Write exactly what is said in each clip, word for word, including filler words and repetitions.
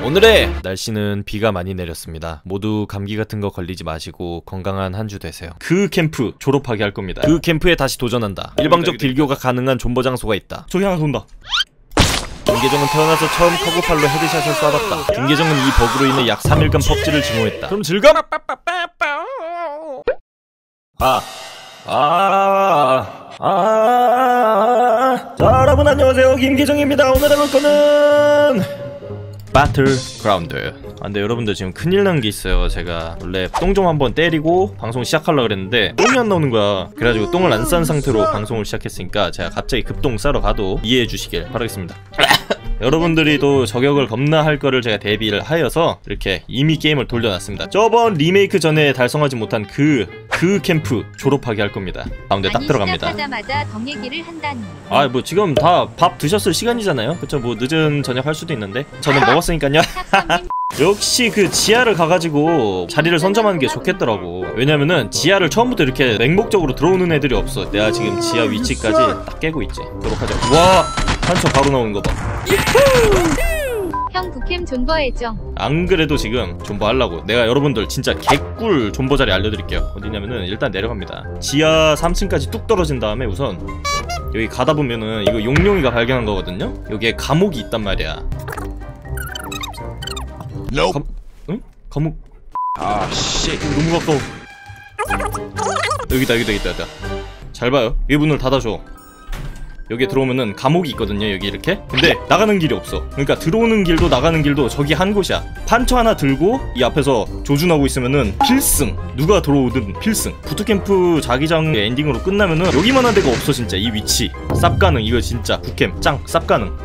오늘의 날씨는 비가 많이 내렸습니다. 모두 감기 같은 거 걸리지 마시고 건강한 한 주 되세요. 그 캠프 졸업하게 할 겁니다. 그 캠프에 다시 도전한다. 일방적 딜교가 가능한 존버 장소가 있다. 저기 하나 돈다. 김계정은 태어나서 처음 카고팔로 헤드샷을 쏴봤다. 김계정은 이 버그로 인해 약 삼 일간 펍지를 증오했다. 그럼 즐감! 아, 아, 아, 자, 여러분 안녕하세요. 김계정입니다. 오늘 해볼 거는 배틀그라운드. 아, 근데 여러분들 지금 큰일 난 게 있어요. 제가 원래 똥 좀 한번 때리고 방송 시작하려고 그랬는데 똥이 안 나오는 거야. 그래가지고 똥을 안 싼 상태로 방송을 시작했으니까 제가 갑자기 급똥 싸러 가도 이해해 주시길 바라겠습니다. 여러분들이 또 저격을 겁나 할 거를 제가 대비를 하여서 이렇게 이미 게임을 돌려놨습니다. 저번 리메이크 전에 달성하지 못한 그, 그 캠프 졸업하게 할 겁니다. 가운데 딱 들어갑니다. 시작하자마자 덕 얘기를 한다니. 아, 뭐 지금 다 밥 드셨을 시간이잖아요. 그쵸? 뭐 늦은 저녁 할 수도 있는데 저는 먹었으니까요. 역시 그 지하를 가가지고 자리를 선점하는 게 좋겠더라고. 왜냐면은 지하를 처음부터 이렇게 맹목적으로 들어오는 애들이 없어. 내가 지금 지하 위치까지 딱 깨고 있지. 그렇게 하자. 와! 한쳐 바로 나오는 거 봐. 형 북캠 존버 애정. 안 그래도 지금 존버 하려고. 내가 여러분들 진짜 개꿀 존버 자리 알려드릴게요. 어디냐면은 일단 내려갑니다. 지하 삼 층까지 뚝 떨어진 다음에 우선 여기 가다 보면은 이거 용룡이가 발견한 거거든요. 여기에 감옥이 있단 말이야. 감... 응? 감옥... 아 씨, 너무 가까워. 여기다 여기다 여기다 여기다. 잘 봐요. 이 문을 닫아줘. 여기에 들어오면은 감옥이 있거든요. 여기 이렇게. 근데 나가는 길이 없어. 그러니까 들어오는 길도 나가는 길도 저기 한 곳이야. 판처 하나 들고 이 앞에서 조준하고 있으면은 필승. 누가 들어오든 필승. 부트캠프 자기장 엔딩으로 끝나면은 여기만한 데가 없어. 진짜 이 위치 쌉가능. 이거 진짜 북캠 짱 쌉가능.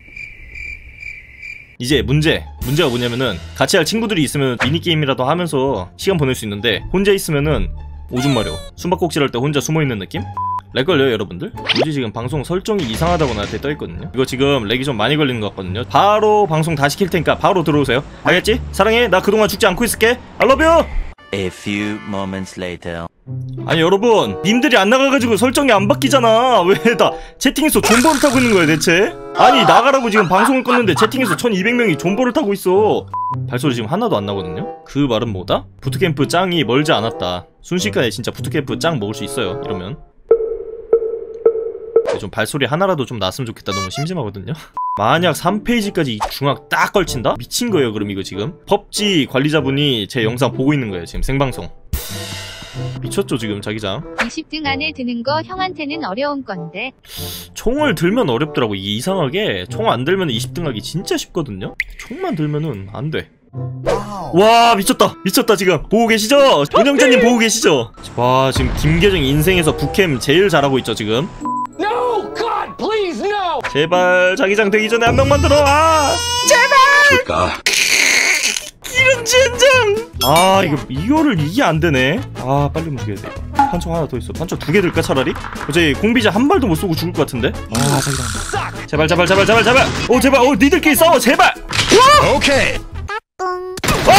이제 문제 문제가 뭐냐면은 같이 할 친구들이 있으면 미니게임이라도 하면서 시간 보낼 수 있는데 혼자 있으면은 오줌 마려. 숨바꼭질 할 때 혼자 숨어있는 느낌? 렉 걸려요 여러분들? 뭐지 지금 방송 설정이 이상하다고 나한테 떠있거든요. 이거 지금 렉이 좀 많이 걸리는 것 같거든요. 바로 방송 다시 킬 테니까 바로 들어오세요. 알겠지? 사랑해. 나 그동안 죽지 않고 있을게. I love you. A few moments later. 아니 여러분, 님들이 안 나가가지고 설정이 안 바뀌잖아. 왜 다 채팅에서 존버를 타고 있는 거야 대체? 아니 나가라고 지금 방송을 껐는데 채팅에서 천이백 명이 존버를 타고 있어. 발소리 지금 하나도 안 나거든요? 그 말은 뭐다? 부트캠프 짱이 멀지 않았다. 순식간에 진짜 부트캠프 짱 먹을 수 있어요 이러면. 좀 발소리 하나라도 좀 났으면 좋겠다. 너무 심심하거든요. 만약 삼 페이지까지 중앙 딱 걸친다? 미친 거예요 그럼 이거 지금. 펍지 관리자분이 제 영상 보고 있는 거예요 지금 생방송. 미쳤죠 지금 자기장. 이십 등 안에 드는 거 형한테는 어려운 건데. 총을 들면 어렵더라고. 이게 이상하게 총 안 들면 이십 등 하기 진짜 쉽거든요. 총만 들면은 안 돼. 와 미쳤다 미쳤다. 지금 보고 계시죠? 운영자님 보고 계시죠? 와 지금 김계정 인생에서 북캠 제일 잘하고 있죠 지금. No, God, please, no. 제발 자기장 되기 전에 한 명만 들어와. 제발. 그러니까. 이런 젠장. 아 이거 이거를 이게 안 되네. 아 빨리 움직여야 돼. 판총 하나 더 있어. 판총 두 개 들까 차라리? 어제 공비자 한 발도 못 쏘고 죽을 것 같은데. 아 자기장. 제발 제발 제발 제발 제발. 오 제발. 오 니들끼리 싸워 제발. 와. 오케이. 와.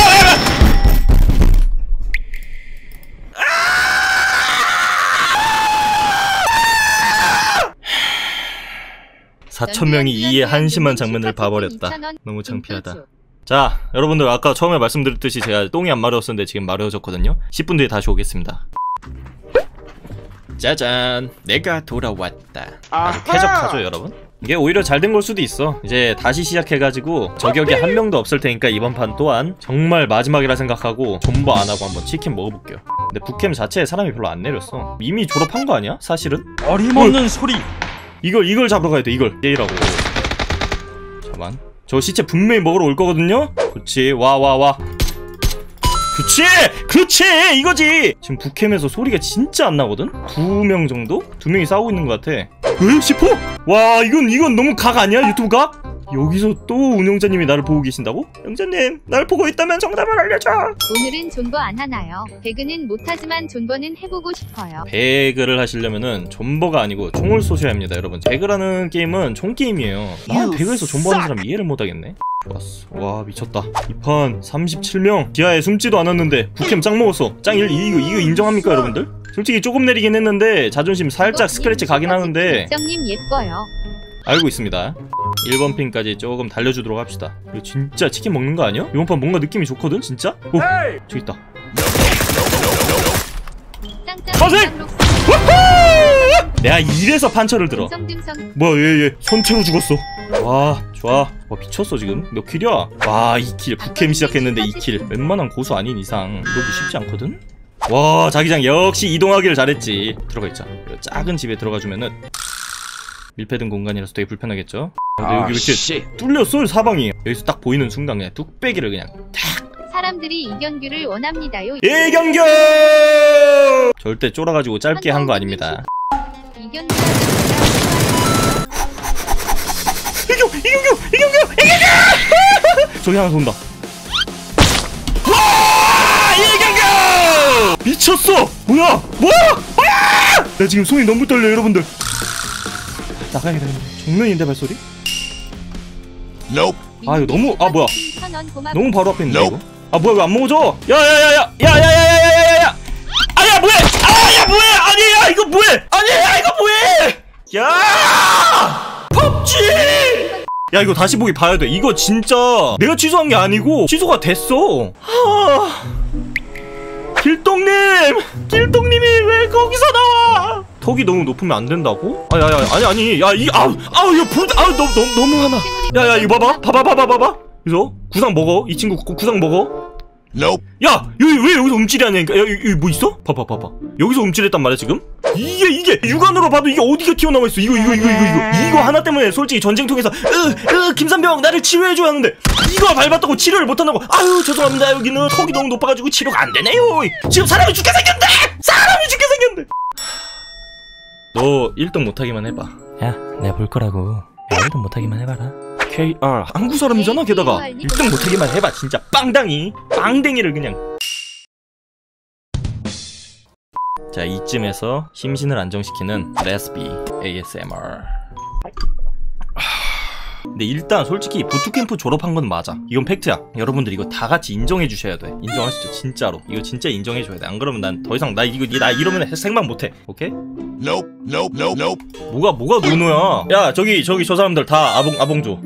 사천 명이 이에 한심한 장면을 봐버렸다. 너무 창피하다. 자 여러분들 아까 처음에 말씀드렸듯이 제가 똥이 안 마려웠었는데 지금 마려워졌거든요. 십 분 뒤에 다시 오겠습니다. 짜잔 내가 돌아왔다. 아주 쾌적하죠 여러분? 이게 오히려 잘 된 걸 수도 있어. 이제 다시 시작해가지고 저격이 한 명도 없을 테니까 이번 판 또한 정말 마지막이라 생각하고 존버 안하고 한번 치킨 먹어볼게요. 근데 북캠 자체에 사람이 별로 안 내렸어. 이미 졸업한 거 아니야? 사실은? 어림없는 소리. 이걸 이걸 잡으러 가야 돼. 이걸 얘라고. 잠깐. 저 시체 분명히 먹으러 올 거거든요. 그렇지. 와 와 와. 그치! 그치! 이거지! 지금 북캠에서 소리가 진짜 안 나거든? 두 명 정도? 두 명이 싸우고 있는 것 같아. 에? 십 호? 와 이건 이건 너무 각 아니야? 유튜브 각? 여기서 또 운영자님이 나를 보고 계신다고? 영자님 나를 보고 있다면 정답을 알려줘. 오늘은 존버 안 하나요? 배그는 못하지만 존버는 해보고 싶어요. 배그를 하시려면은 존버가 아니고 총을 쏘셔야 합니다 여러분. 배그라는 게임은 총 게임이에요. 난 배그에서 존버하는 사람 이해를 못하겠네. 좋았어. 와 미쳤다. 이 판 삼십칠 명 지하에 숨지도 않았는데 북캠 짱 먹었어. 짱 일. 이거 이거 인정합니까 여러분들? 솔직히 조금 내리긴 했는데 자존심 살짝 스크래치 가긴 하는데 정님 예뻐요. 알고 있습니다. 일 번 핀까지 조금 달려주도록 합시다. 이거 진짜 치킨 먹는 거 아니야? 이번 판 뭔가 느낌이 좋거든 진짜? 오! 저기 있다. 선생! 내가 이래서 판처를 들어. 뭐야 얘 얘 선체로 죽었어. 와 좋아. 와 미쳤어 지금. 몇 킬이야? 와 이 킬. 북캠 시작했는데 이 킬. 웬만한 고수 아닌 이상 이러기 쉽지 않거든? 와 자기장 역시 이동하기를 잘했지. 들어가 있자. 작은 집에 들어가주면은 밀폐된 공간이라서 되게 불편하겠죠? 근데 여기 이렇게 뚫렸어 사방이. 여기서 딱 보이는 순간 그냥 뚝배기를 그냥 탁. 사람들이 이경규를 원합니다요. 이경규! 절대 쫄아가지고 짧게 한 거 아닙니다. 이경규 이경규! 이경규! 이경규! 이경규! 저기 하나 돈다. 와! 이경규! 미쳤어! 뭐야? 뭐야? 뭐야! 나 지금 손이 너무 떨려 여러분들. 나가야겠다. 정면인데 발소리? Nope. 아 이거 너무 아 뭐야? 너무 바로 앞에 있는데 nope. 이거? 아 뭐야 왜 안 먹어줘? 야야야야 야야야야야야야! 아야 뭐해? 아야 뭐해? 아니야 이거 뭐해? 아니야 이거 뭐해? 야! 펍지! 야 이거 다시 보기 봐야 돼. 이거 진짜 내가 취소한 게 아니고 취소가 됐어. 하... 길동님! 길동님이 왜 거기서 나와? 턱이 너무 높으면 안 된다고? 아, 야, 야, 아니, 아니, 야, 이, 아우, 아우, 이거 불, 아우, 너무, 너무, 너무 하나. 야, 야, 이거 봐봐, 봐봐, 봐봐, 봐봐. 그래서 구상 먹어. 이 친구 구, 구상 먹어. Nope. 야, 여기 왜 여기서 움찔이 하냐니까. 야, 여기, 여기 뭐 있어? 봐봐, 봐봐. 여기서 움찔했단 말이야 지금? 이게 이게 육안으로 봐도 이게 어디가 튀어나와 있어? 이거, 이거, 이거, 이거, 이거. 이거 하나 때문에 솔직히 전쟁통에서 으, 으, 김삼병 나를 치료해줘야 하는데 이거 밟았다고 치료를 못한다고. 아유, 죄송합니다. 여기는 턱이 너무 높아가지고 치료가 안 되네요. 지금 사람이 죽게 생겼네. 사람이 죽게 생겼네. 너 일 등 못하기만 해봐. 야, 내가 볼 거라고. 야, 일 등 못하기만 해봐라. 케이알 한국 사람이잖아. 게다가 일 등 못하기만 해봐. 진짜 빵당이 빵댕이를 그냥. 자 이쯤에서 심신을 안정시키는 레스비 에이에스엠알. 근데 일단 솔직히 부트캠프 졸업한 건 맞아. 이건 팩트야. 여러분들 이거 다 같이 인정해 주셔야 돼. 인정하시죠? 진짜로. 이거 진짜 인정해 줘야 돼. 안 그러면 난 더 이상 나 이거 나 이러면 생각 못 해. 오케이? Nope, nope, nope, nope. 뭐가 뭐가 노노야? 야, 저기 저기 저 사람들 다 아봉 아봉조.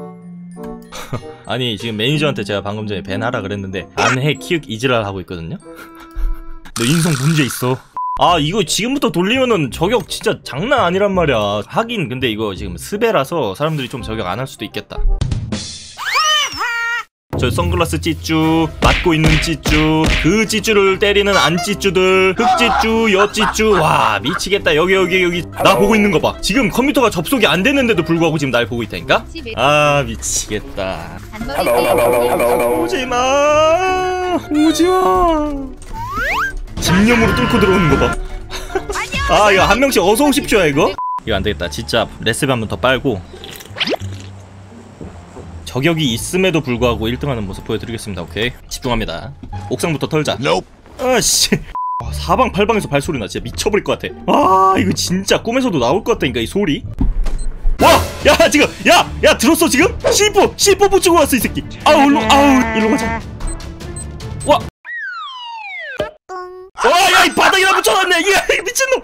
아니, 지금 매니저한테 제가 방금 전에 밴하라 그랬는데 안 해 키읔 이지랄 하고 있거든요. 너 인성 문제 있어. 아 이거 지금부터 돌리면은 저격 진짜 장난 아니란 말이야. 하긴 근데 이거 지금 스베라서 사람들이 좀 저격 안 할 수도 있겠다. 저 선글라스 찌쭈, 맞고 있는 찌쭈, 그 찌쭈를 때리는 안 찌쭈들, 흑찌쭈, 여찌쭈. 와 미치겠다. 여기 여기 여기 나 보고 있는 거 봐. 지금 컴퓨터가 접속이 안 됐는데도 불구하고 지금 날 보고 있다니까? 아 미치겠다. 오지마 오지마. 집념으로 뚫고 들어오는 거 봐. 아 이거 한 명씩 어서 오십시오야 이거. 이거 안 되겠다. 진짜 레시피 한 번 더 빨고 저격이 있음에도 불구하고 일 등하는 모습 보여드리겠습니다. 오케이 집중합니다. 옥상부터 털자. Nope. 아씨 사방팔방에서 발소리 나. 진짜 미쳐버릴 것 같아. 아 이거 진짜 꿈에서도 나올 것 같다니까 이 소리. 와! 야 지금 야! 야 들었어 지금? 씨포! 씨포 붙이고 왔어 이 새끼. 아우 일로 아우 일로 가자. 와! 와, 야, 이 바닥에다 붙여놨네! 야, 이 미친놈!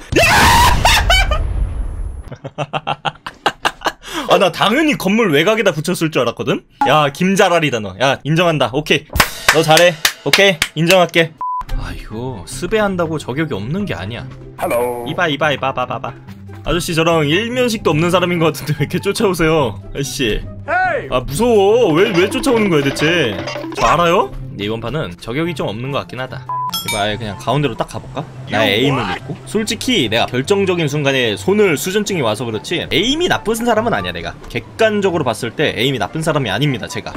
야! 아, 나 당연히 건물 외곽에다 붙였을 줄 알았거든? 야, 김자랄이다, 너. 야, 인정한다. 오케이. 너 잘해. 오케이. 인정할게. 아, 이거, 스베한다고 저격이 없는 게 아니야. Hello. 이봐, 이봐, 이봐, 봐, 봐, 봐. 아저씨, 저랑 일면식도 없는 사람인 것 같은데 왜 이렇게 쫓아오세요? 아저씨. Hey. 아, 무서워. 왜, 왜 쫓아오는 거야, 대체? 저 알아요? 근데 이번 판은 저격이 좀 없는 것 같긴 하다. 이거 아예 그냥 가운데로 딱 가볼까? 나의 에임을 믿고. 솔직히 내가 결정적인 순간에 손을 수전증이 와서 그렇지 에임이 나쁜 사람은 아니야. 내가 객관적으로 봤을 때 에임이 나쁜 사람이 아닙니다 제가.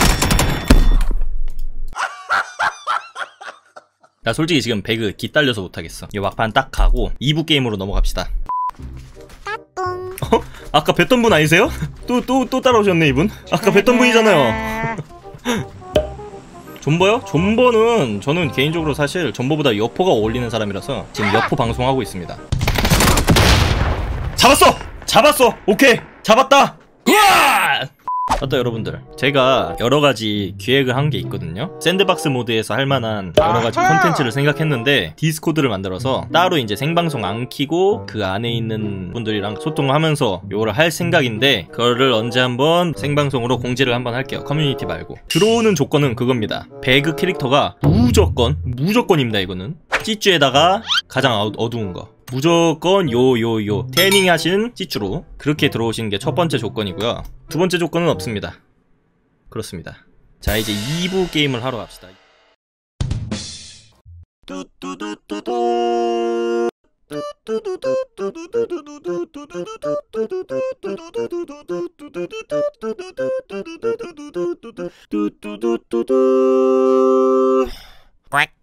나 솔직히 지금 배그 기딸려서 못하겠어. 이 막판 딱 가고 이 부 게임으로 넘어갑시다. 어? 아까 뵀던 분 아니세요? 또 또 또 따라오셨네 이분. 아까 뵀던 분이잖아요. 존버요? 존버는 저는 개인적으로 사실 존버보다 여포가 어울리는 사람이라서 지금 여포 방송하고 있습니다. 잡았어! 잡았어! 오케이! 잡았다! 으아! 맞다 여러분들, 제가 여러가지 기획을 한 게 있거든요. 샌드박스 모드에서 할만한 여러가지 콘텐츠를 생각했는데 디스코드를 만들어서 따로 이제 생방송 안 키고 그 안에 있는 분들이랑 소통을 하면서 요거를 할 생각인데, 그거를 언제 한번 생방송으로 공지를 한번 할게요. 커뮤니티 말고. 들어오는 조건은 그겁니다. 배그 캐릭터가 무조건 무조건입니다. 이거는 찌쭈에다가 가장 어, 어두운 거 무조건 요 요 요 태닝 하신 찌쭈로 그렇게 들어오시는 게 첫 번째 조건이고요. 두 번째 조건은 없습니다. 그렇습니다. 자, 이제 이 부 게임을 하러 갑시다. quack.